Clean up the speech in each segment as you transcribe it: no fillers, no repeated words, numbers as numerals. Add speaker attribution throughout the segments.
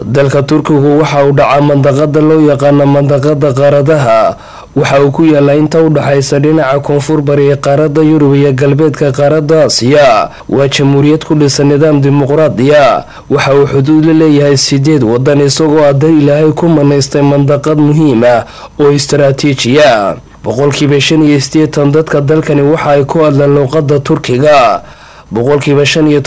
Speaker 1: dalka Turkigu waxa uu dhacaa mandaqada loo yaqaan mandaqada qaaradaha waxa uu ku yaalaa inta u dhaxaysa dhinaca koonfur bari ee qaaradda Yurub iyo galbeedka qaaradda Aasiya. waa jamhuuriyad ku dhisan nidaam dimuqraadiya waxa uu xuduud la leeyahay 8 wadan isagoo aday Ilaahay ku manaystay mandaqad muhiim ah oo istiraatiiji ah. boqolkiiba 85 dadka dalkani waxa ay ku hadlaan luqadda Turkiga. boqolkiiba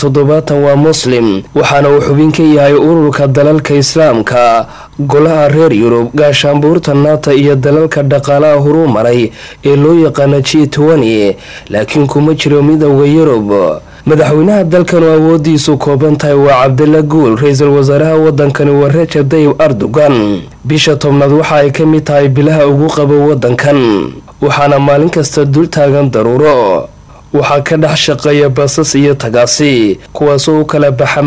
Speaker 1: 75 waa muslim waxaana uu xubin ka yahay ururka dalalka islaamka, golaha reer Yurub, gaashaanbuurta NATO iyo dalalka dhaqaalaha horumaray ee loo yaqaan G20, laakiin kuma jiro midowga Yurub. madaxweynaha dalkan oo awoodiisu kooban tahay waa Abdullah Gül, ra'iisul wasaaraha wadankani waa Recep Tayyip Erdogan. bisha tobnaad waxa ay ka mid tahay bilaha ugu qabow wadankan waxaana maalin kasta dul taagan daruuro. waxaa ka dhex shaqeeya basas iyo tagaasi kuwaasoo u kala baxa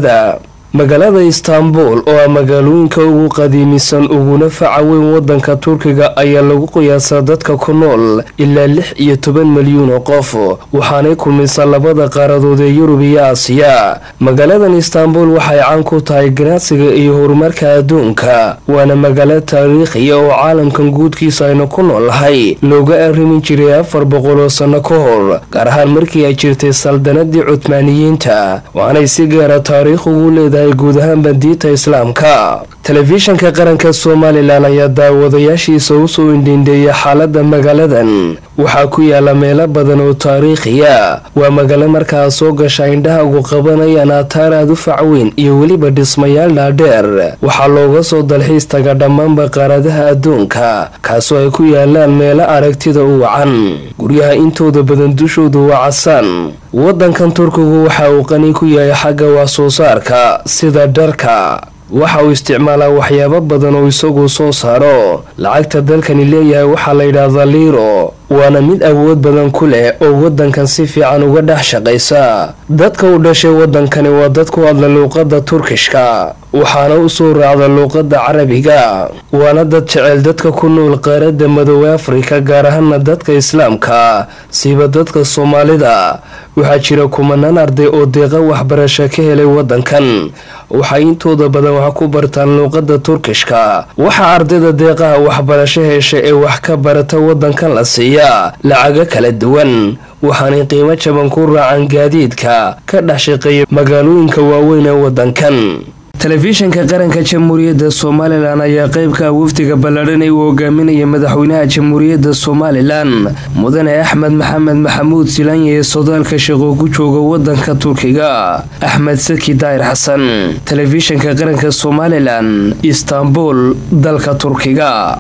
Speaker 1: magaalada Istanbul oo ah magaalooyinka ugu qadiimisan uguna faca weyn wadanka Turkiga ayaa lagu qiyaasaa dadka ku nool ilaa 16 milyan oo qof waxaanay kulmaysaa labada qaaradood ee Yurub iyo Aasiya. magaaladan Istanbul waxay caan ku tahay ganacsiga iyo horumarka adduunka waana magaalo taariikhi oo caalamkan guudkiisa aynu ku noolahay looga arrimin jiray 400 sano ka hor, gaar ahaan markii ay jirtay saldanadii Cuthmaaniyiinta waanay si gaar ah taariikh ugu leedahay guud ahaan bandiita islaamka. telefishanka qaranka Soomaaliland ayaa daawadayaashiisa u soo indhindeeyay xaaladda magaaladan. waxaa ku yaala meelo badan oo taariikhi ah. waa magaalo markaa soo gasha indhaha ugu qabanayaan aataar aad u fac weyn iyo weliba dhismayaal dhaadheer. waxaa looga soo dalxiis taga dhammaanba qaaradaha adduunka kaasoo ay ku yaalaan meelo aragtida u wacan. guryaha intooda badan dushoodu waa casaan. wadankan Turkigu waxa uu qani ku yahay xagga wax soo saarka sida dharka. waxa uu isticmaalaa waxyaabo badan oo isagu soo saaro. lacagta dalkani leeyahay waxaa la yiraahdaa liro waana mid awood badan ku leh oo wadankan si fiican uga dhex shaqaysa. dadka u dhashay wadankani waa dad ku hadla luqadda Turkishka waxaana u soo raacda luqadda Carabiga. waana dad jecel dadka ku nool qaaradda Madowga Afrika, gaar ahaan dadka islaamka siba dadka Soomaalida. waxaa jira kumanaan arday oo deeqa waxbarasho ka helay wadankan waxay intooda badan wax ku bartaan luqadda Turkishka. waxa ardayda deeqaha waxbarasho heshay ee wax ka barata wadankan la siiya lacaga kala duwan waxaanay qiimo jaban ku raacaan gaadiidka ka dhex shaqeeya magaalooyinka waaweyn ee wadankan. telefishanka qaranka jamhuuriyadda Soomaaliland ayaa qaybka wafdiga ballaadhan ee uu hogaaminaya madaxweynaha jamhuuriyadda Soomaaliland mudane Axmed Maxamed Maxamuud Silaanye ee sodaalka shaqo ku jooga wadanka Turkiga. Axmed Saki Daahir Xasan, telefishanka qaranka Soomaaliland, Istanbul, dalka Turkiga.